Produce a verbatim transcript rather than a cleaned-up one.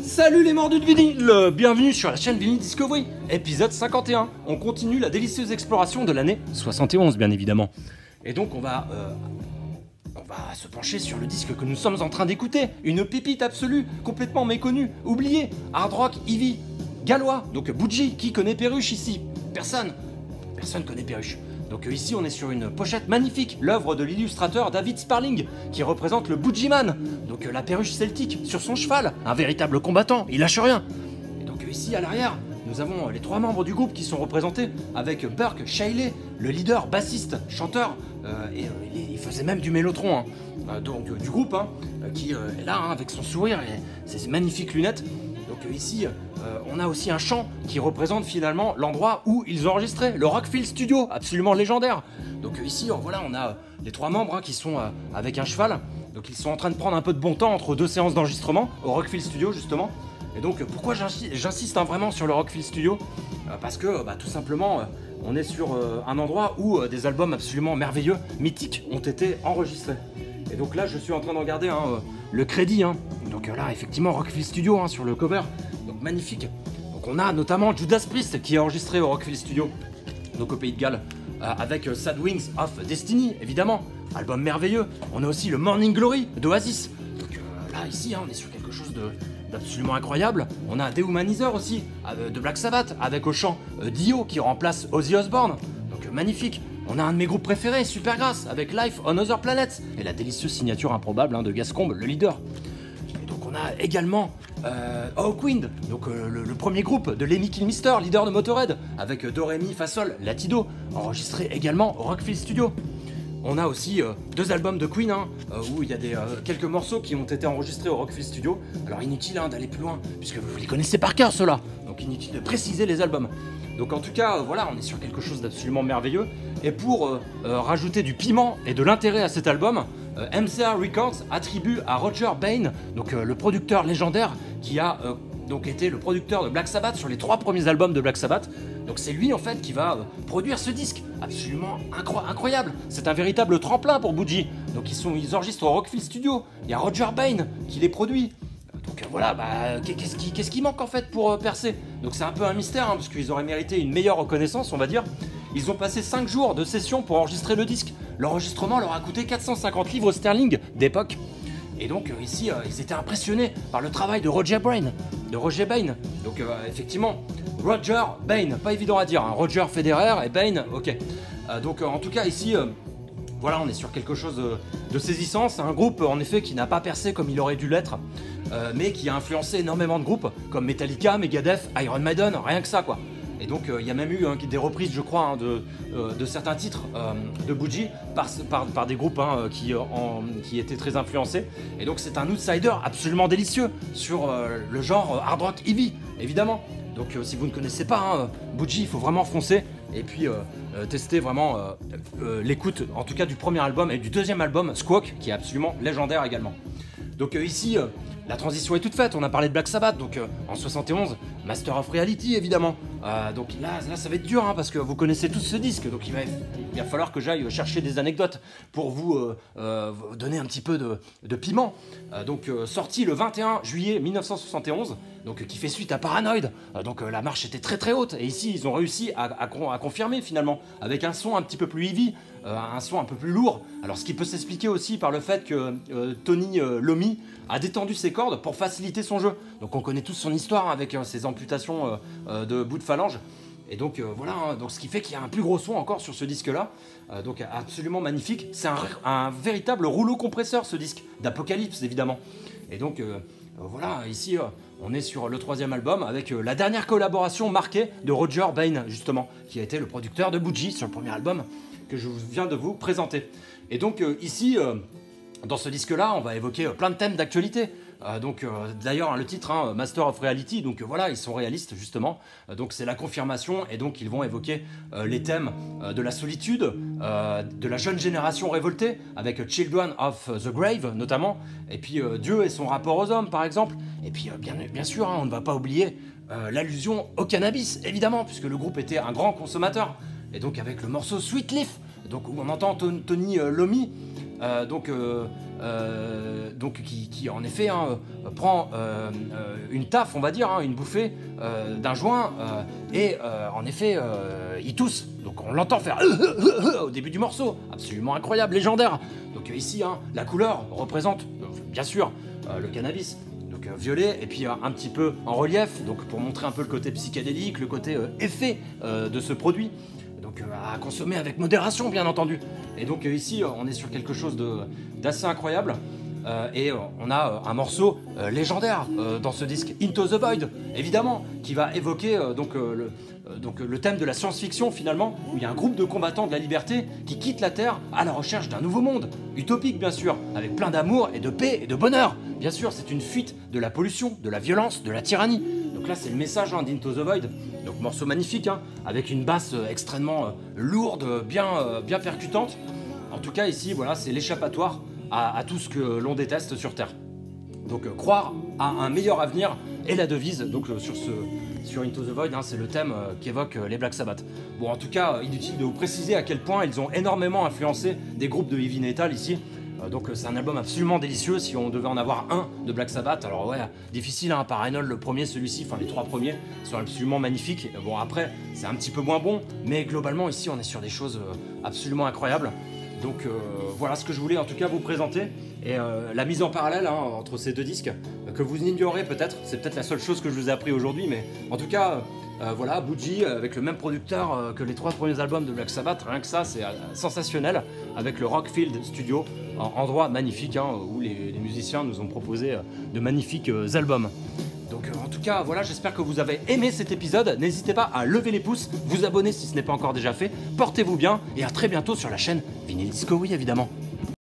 Salut les mordus de vinyle, bienvenue sur la chaîne Vinyl Discovery, épisode cinquante et un. On continue la délicieuse exploration de l'année soixante et onze bien évidemment. Et donc on va, euh, on va se pencher sur le disque que nous sommes en train d'écouter, une pépite absolue, complètement méconnue, oubliée, hard rock, heavy, gallois, donc Boogey. Qui connaît Perruche ici? Personne, personne connaît Perruche. Donc euh, ici on est sur une pochette magnifique, l'œuvre de l'illustrateur David Sparling, qui représente le Boogey Man, donc euh, la perruche celtique sur son cheval, un véritable combattant, il lâche rien. Et donc euh, ici à l'arrière, nous avons euh, les trois membres du groupe qui sont représentés, avec euh, Burke Shayley, le leader, bassiste, chanteur, euh, et euh, il, il faisait même du mélotron, hein, euh, donc euh, du groupe, hein, euh, qui euh, est là hein, avec son sourire et ses magnifiques lunettes. Donc euh, ici, euh, on a aussi un chant qui représente finalement l'endroit où ils ont enregistré, le Rockfield Studio, absolument légendaire. Donc euh, ici, oh, voilà, on a euh, les trois membres hein, qui sont euh, avec un cheval. Donc ils sont en train de prendre un peu de bon temps entre deux séances d'enregistrement au Rockfield Studio justement. Et donc euh, pourquoi j'insiste hein, vraiment sur le Rockfield Studio, euh, parce que bah, tout simplement, euh, on est sur euh, un endroit où euh, des albums absolument merveilleux, mythiques, ont été enregistrés. Et donc là, je suis en train de regarder hein, euh, le crédit. Hein. Donc euh, là, effectivement, Rockfield Studio hein, sur le cover. Donc magnifique. Donc on a notamment Judas Priest qui est enregistré au Rockfield Studio, donc au Pays de Galles, euh, avec euh, Sad Wings of Destiny, évidemment. Album merveilleux. On a aussi le Morning Glory d'Oasis. Donc euh, là, ici, hein, on est sur quelque chose de d'absolument incroyable. On a Dehumanizer aussi, euh, de Black Sabbath, avec au chant euh, Dio qui remplace Ozzy Osbourne. Donc euh, magnifique. On a un de mes groupes préférés, Supergrass, avec Life on Other Planets, et la délicieuse signature improbable hein, de Gascombe, le leader. Et donc on a également euh, Hawkwind, donc euh, le, le premier groupe de Lemmy Kilmister, leader de Motorhead, avec euh, Do, Ré, Mi, Fa, Sol, Latido, enregistré également au Rockfield Studio. On a aussi euh, deux albums de Queen, hein, euh, où il y a des, euh, quelques morceaux qui ont été enregistrés au Rockfield Studio. Alors inutile hein, d'aller plus loin, puisque vous les connaissez par cœur ceux-là, donc inutile de préciser les albums. Donc en tout cas, euh, voilà, on est sur quelque chose d'absolument merveilleux. Et pour euh, euh, rajouter du piment et de l'intérêt à cet album, euh, M C A Records attribue à Roger Bain, donc euh, le producteur légendaire qui a euh, donc été le producteur de Black Sabbath sur les trois premiers albums de Black Sabbath. Donc c'est lui en fait qui va euh, produire ce disque, absolument incro incroyable. C'est un véritable tremplin pour Boogey. Donc ils, sont, ils enregistrent au Rockfield Studio. Il y a Roger Bain qui les produit. Donc euh, voilà, bah, qu'est-ce qui, qu'est-ce qui manque en fait pour euh, percer? Donc c'est un peu un mystère, hein, parce qu'ils auraient mérité une meilleure reconnaissance, on va dire. Ils ont passé cinq jours de session pour enregistrer le disque. L'enregistrement leur a coûté quatre cent cinquante livres sterling d'époque. Et donc euh, ici, euh, ils étaient impressionnés par le travail de Roger Bain. De Roger Bain. Donc euh, effectivement, Roger Bain, pas évident à dire, hein. Roger Federer et Bain, ok. Euh, donc euh, en tout cas ici... Euh, Voilà, on est sur quelque chose de, de saisissant. C'est un groupe, en effet, qui n'a pas percé comme il aurait dû l'être, euh, mais qui a influencé énormément de groupes, comme Metallica, Megadeth, Iron Maiden, rien que ça, quoi. Et donc, il euh, y a même eu hein, des reprises, je crois, hein, de, euh, de certains titres euh, de Boogey par, par, par des groupes hein, qui, euh, en, qui étaient très influencés. Et donc, c'est un outsider absolument délicieux sur euh, le genre euh, hard rock heavy, évidemment. Donc, euh, si vous ne connaissez pas hein, Boogey, il faut vraiment foncer. Et puis euh, euh, tester vraiment euh, euh, l'écoute, en tout cas du premier album et du deuxième album, Squawk, qui est absolument légendaire également. Donc euh, ici, euh, la transition est toute faite, on a parlé de Black Sabbath, donc euh, en soixante et onze, Master of Reality évidemment. Euh, donc là, là ça va être dur, hein, parce que vous connaissez tous ce disque, donc il va, il va falloir que j'aille chercher des anecdotes pour vous, euh, euh, vous donner un petit peu de, de piment. Euh, donc euh, sorti le vingt et un juillet mille neuf cent soixante et onze, donc, qui fait suite à Paranoid, euh, donc euh, la marche était très très haute, et ici ils ont réussi à, à, à confirmer finalement, avec un son un petit peu plus heavy, euh, un son un peu plus lourd. Alors ce qui peut s'expliquer aussi par le fait que euh, Tony euh, Iommi a détendu ses cordes pour faciliter son jeu. Donc on connaît tous son histoire avec euh, ses amputations euh, euh, de bouts de phalange. Et donc euh, voilà, hein, donc ce qui fait qu'il y a un plus gros son encore sur ce disque-là, euh, donc absolument magnifique. C'est un, un véritable rouleau compresseur ce disque, d'Apocalypse évidemment. Et donc euh, euh, voilà, ici euh, on est sur le troisième album avec euh, la dernière collaboration marquée de Roger Bain justement, qui a été le producteur de Boogey sur le premier album que je viens de vous présenter. Et donc euh, ici, euh, dans ce disque-là, on va évoquer euh, plein de thèmes d'actualité. Euh, donc euh, d'ailleurs hein, le titre hein, Master of Reality, donc euh, voilà, ils sont réalistes justement, euh, donc c'est la confirmation, et donc ils vont évoquer euh, les thèmes euh, de la solitude, euh, de la jeune génération révoltée avec Children of the Grave notamment, et puis euh, Dieu et son rapport aux hommes par exemple, et puis euh, bien, bien sûr hein, on ne va pas oublier euh, l'allusion au cannabis évidemment, puisque le groupe était un grand consommateur, et donc avec le morceau Sweet Leaf, donc où on entend Tony Iommi Euh, donc, euh, euh, donc qui, qui en effet hein, euh, prend euh, euh, une taffe, on va dire, hein, une bouffée euh, d'un joint, euh, et euh, en effet, euh, il tousse. Donc on l'entend faire au début du morceau, absolument incroyable, légendaire. Donc euh, ici, hein, la couleur représente, euh, bien sûr, euh, le cannabis. Donc euh, violet, et puis euh, un petit peu en relief, donc pour montrer un peu le côté psychédélique, le côté euh, effet euh, de ce produit. Donc euh, à consommer avec modération, bien entendu. Et donc euh, ici, euh, on est sur quelque chose de, d'assez incroyable. Euh, et euh, on a euh, un morceau euh, légendaire euh, dans ce disque, Into the Void, évidemment, qui va évoquer euh, donc, euh, le, euh, donc, le thème de la science-fiction, finalement, où il y a un groupe de combattants de la liberté qui quittent la Terre à la recherche d'un nouveau monde, utopique bien sûr, avec plein d'amour et de paix et de bonheur. Bien sûr, c'est une fuite de la pollution, de la violence, de la tyrannie. Donc là, c'est le message hein, d'Into the Void. Donc morceau magnifique, hein, avec une basse euh, extrêmement euh, lourde, bien, euh, bien percutante. En tout cas, ici, voilà, c'est l'échappatoire à, à tout ce que l'on déteste sur Terre. Donc euh, croire à un meilleur avenir est la devise donc euh, sur ce sur Into the Void, hein, c'est le thème euh, qu'évoquent euh, les Black Sabbath. Bon, en tout cas, euh, inutile de vous préciser à quel point ils ont énormément influencé des groupes de heavy metal ici. Euh, donc euh, c'est un album absolument délicieux si on devait en avoir un de Black Sabbath. Alors ouais, difficile, hein, par Reinhold, le premier, celui-ci, enfin les trois premiers sont absolument magnifiques. Bon après, c'est un petit peu moins bon, mais globalement ici on est sur des choses euh, absolument incroyables. Donc euh, voilà ce que je voulais en tout cas vous présenter. Et euh, la mise en parallèle hein, entre ces deux disques, euh, que vous ignorez peut-être, c'est peut-être la seule chose que je vous ai appris aujourd'hui, mais en tout cas, euh, voilà, Boogie avec le même producteur euh, que les trois premiers albums de Black Sabbath, rien que ça c'est euh, sensationnel, avec le Rockfield Studio, un endroit magnifique hein, où les, les musiciens nous ont proposé euh, de magnifiques euh, albums. Donc euh, en tout cas, voilà, j'espère que vous avez aimé cet épisode. N'hésitez pas à lever les pouces, vous abonner si ce n'est pas encore déjà fait. Portez-vous bien et à très bientôt sur la chaîne Vinyl Disco, oui évidemment.